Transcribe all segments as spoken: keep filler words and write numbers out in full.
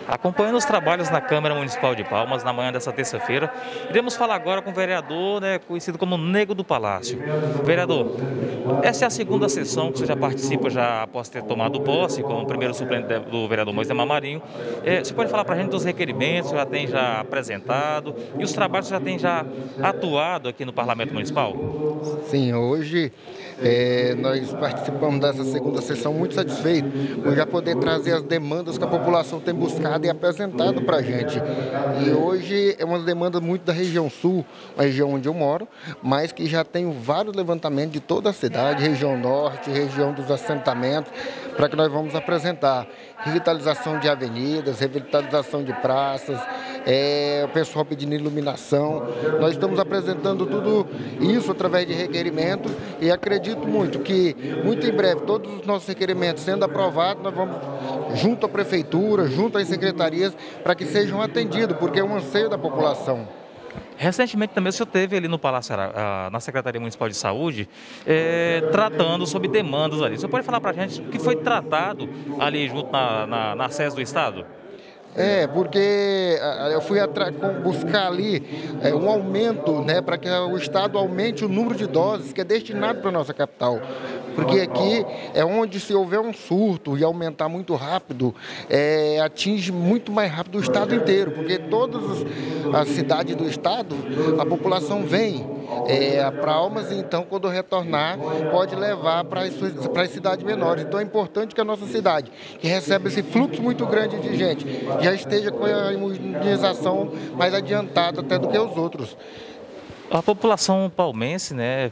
Acompanhando os trabalhos na Câmara Municipal de Palmas, na manhã dessa terça-feira, iremos falar agora com o vereador, né, conhecido como Nego do Palácio. Vereador, essa é a segunda sessão que você já participa, já após ter tomado posse, como primeiro suplente do vereador Moisés Mamarinho. É, você pode falar para a gente dos requerimentos que já tem já apresentado e os trabalhos que já tem já atuado aqui no Parlamento Municipal? Sim, hoje é, nós participamos dessa segunda sessão muito satisfeitos por já poder trazer as demandas que a população tem buscado e apresentado para a gente. E hoje é uma demanda muito da região sul, a região onde eu moro, mas que já tem vários levantamentos de toda a cidade, região norte, região dos assentamentos, para que nós vamos apresentar revitalização de avenidas, revitalização de praças, é, o pessoal pedindo iluminação. Nós estamos apresentando tudo isso através de requerimento e acredito muito que, muito em breve, todos os nossos requerimentos sendo aprovados, nós vamos junto à prefeitura, junto às secretarias, para que sejam atendidos, porque é um anseio da população. Recentemente também o senhor esteve ali no Palácio, na Secretaria Municipal de Saúde, é, tratando sobre demandas ali. O senhor pode falar para a gente o que foi tratado ali junto na, na, na sede do Estado? É, porque eu fui buscar ali é, um aumento, né, para que o Estado aumente o número de doses que é destinado para a nossa capital. Porque aqui é onde, se houver um surto e aumentar muito rápido, é, atinge muito mais rápido o Estado inteiro. Porque todas as cidades do Estado, a população vem é, para Palmas e então, quando retornar, pode levar para as, para as cidades menores. Então é importante que a nossa cidade, que recebe esse fluxo muito grande de gente, já esteja com a imunização mais adiantada até do que os outros. A população palmense, né,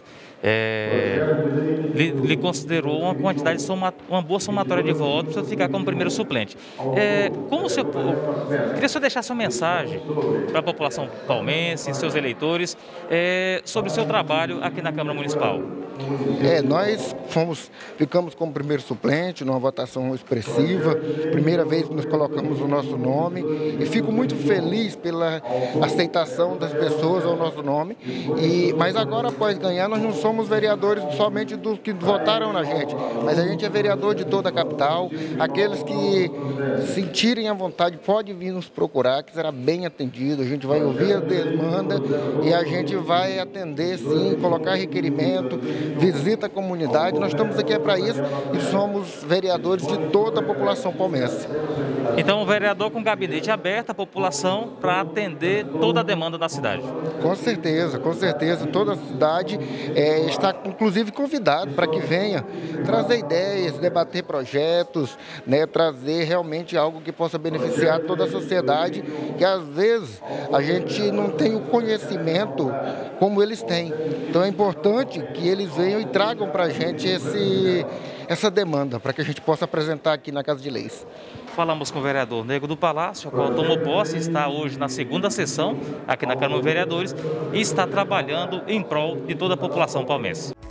é, lhe, lhe considerou uma quantidade, soma, uma boa somatória de votos para ficar como primeiro suplente. É, como o senhor, queria que o senhor deixasse uma mensagem para a população palmense, seus eleitores, é, sobre o seu trabalho aqui na Câmara Municipal. É, nós fomos, ficamos como primeiro suplente, numa votação expressiva, primeira vez que nos colocamos o nosso nome e fico muito feliz pela aceitação das pessoas ao nosso nome, e, mas agora após ganhar nós não somos vereadores somente dos que votaram na gente, mas a gente é vereador de toda a capital, aqueles que sentirem a vontade podem vir nos procurar, que será bem atendido, a gente vai ouvir a demanda e a gente vai atender sim, colocar requerimento, visita a comunidade, nós estamos aqui é para isso e somos vereadores de toda a população palmense. Então, o vereador com gabinete aberto à população para atender toda a demanda da cidade. Com certeza, com certeza, toda a cidade é, está inclusive convidado para que venha trazer ideias, debater projetos, né, trazer realmente algo que possa beneficiar toda a sociedade, que às vezes a gente não tem o conhecimento como eles têm. Então é importante que eles venham e tragam para a gente esse, essa demanda, para que a gente possa apresentar aqui na Casa de Leis. Falamos com o vereador Nego do Palácio, o qual tomou posse, está hoje na segunda sessão aqui na Câmara de Vereadores e está trabalhando em prol de toda a população palmense.